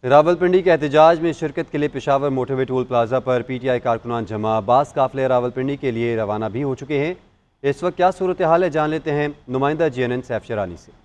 راولپنڈی کے احتجاج میں شرکت کے لیے Peshawar motorway toll plaza پر پی ٹی آئی کارکنان جمع، بعض قافلے راولپنڈی کے لیے روانہ بھی ہو چکے ہیں۔ اس وقت کیا صورتحال ہے جان لیتے ہیں نمائندہ G N N Saif Sherani سے۔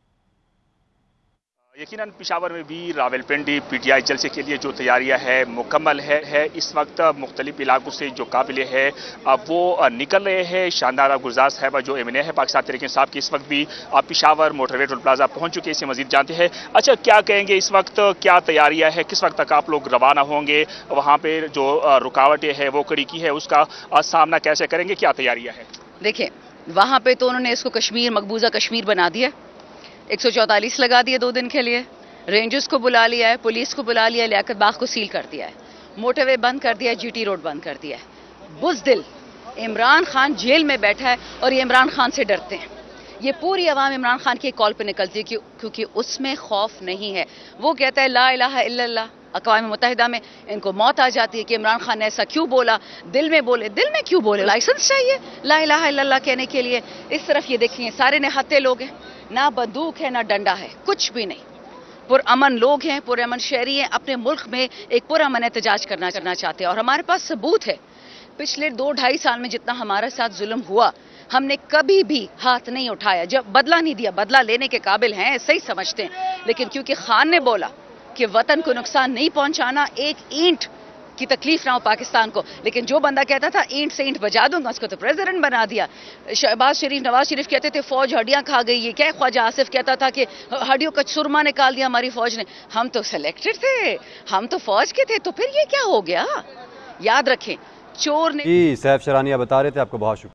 یقیناً پشاور میں بھی راولپنڈی پی ٹی آئی جلسے کے لیے جو تیاریاں ہے مکمل ہے۔ اس وقت مختلف علاقوں سے جو قافلے ہیں وہ نکل رہے ہیں۔ شاندار گلزار صاحبہ جو ایم این اے ہے پاکستان تحریک انصاف کی، اس وقت بھی Peshawar motorway toll plaza پہنچ چکے ہیں۔ اس سے مزید جانتے ہیں۔ اچھا، کیا کہیں گے اس وقت، کیا تیاریاں ہے، کس وقت تک آپ لوگ روانہ ہوں گے؟ وہاں پہ جو رکاوٹیں ہیں وہ کڑی کی ہے، اس کا سامنا کیسے کریں گے؟ کیا تیاریاں ہیں؟ دیکھیں، وہاں پہ تو انہوں نے اس کو کشمیر، مقبوضہ کشمیر بنا دیا، 144 لگا دیے 2 دن کے لیے، رینجرز کو بلا لیا ہے، پولیس کو بلا لیا ہے، لیاقت باغ کو سیل کر دیا ہے، موٹر وے بند کر دیا ہے، جی ٹی روڈ بند کر دیا ہے۔ بزدل عمران خان جیل میں بیٹھا ہے اور یہ عمران خان سے ڈرتے ہیں۔ یہ پوری عوام عمران خان کی کال پہ نکلتی ہے کیونکہ اس میں خوف نہیں ہے۔ وہ کہتا ہے لا الہ الا اللہ، اقوام متحدہ میں ان کو موت آ جاتی ہے کہ عمران خان نے ایسا کیوں بولا، دل میں بولے، دل میں کیوں بولے؟ لائسنس چاہیے لا الہ الا اللہ کہنے کے لیے۔ اس طرف یہ دیکھیں، سارے نہتے لوگ ہیں، نہ بندوق ہے نہ ڈنڈا ہے، کچھ بھی نہیں، پرامن لوگ ہیں، پرامن شہری ہیں، اپنے ملک میں ایک پرامن احتجاج کرنا چاہتے ہیں۔ اور ہمارے پاس ثبوت ہے، پچھلے 2-2.5 سال میں جتنا ہمارے ساتھ ظلم ہوا، ہم نے کبھی بھی ہاتھ نہیں اٹھایا، جب بدلہ نہیں دیا۔ بدلہ لینے کے قابل ہیں، صحیح سمجھتے ہیں، لیکن کیونکہ خان نے بولا کہ وطن کو نقصان نہیں پہنچانا، ایک اینٹ کی تکلیف نہ ہو پاکستان کو، لیکن جو بندہ کہتا تھا اینٹ سے اینٹ بجا دوں گا، اس کو تو پریزیڈنٹ بنا دیا۔ شہباز شریف، نواز شریف کہتے تھے فوج ہڈیاں کھا گئی، یہ کیا خواجہ آصف کہتا تھا کہ ہڈیوں کا سرما نکال دیا ہماری فوج نے۔ ہم تو سلیکٹڈ تھے، ہم تو فوج کے تھے، تو پھر یہ کیا ہو گیا؟ یاد رکھیں، چور نے جی سیف شرانی بتا رہے تھے، آپ کو بہت شکریہ۔